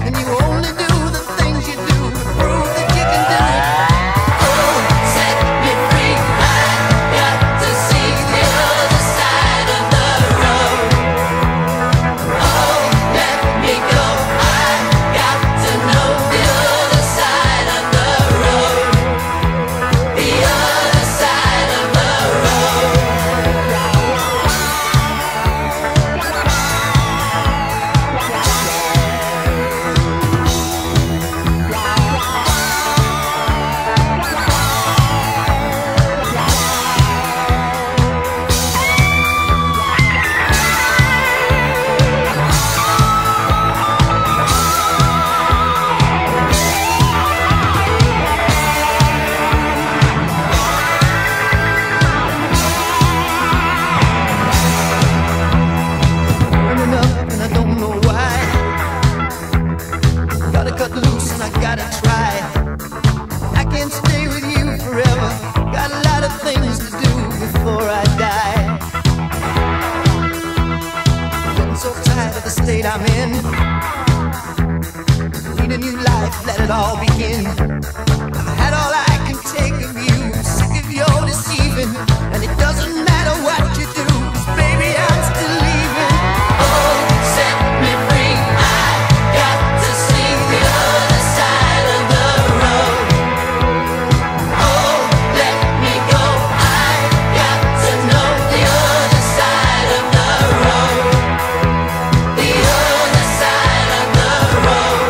and you only do the things you do to prove that you can do it. Oh, set me free. I got to see the other side of the road. Oh, let me go. I got to know the other side of the road. The other side of the road. Burning up and I don't know why. Gotta cut loose and I gotta try. I can't stay with you forever. Got a lot of things to do before I die. Getting so tired of the state I'm in. Need a new life, let it all begin. I've had all I can take of you. Sick of your deceiving, and it doesn't matter what you do, 'cause baby I'm still leaving. Oh, set me free. I got to see the other side of the road. Oh, let me go. I got to know the other side of the road. The other side of the road.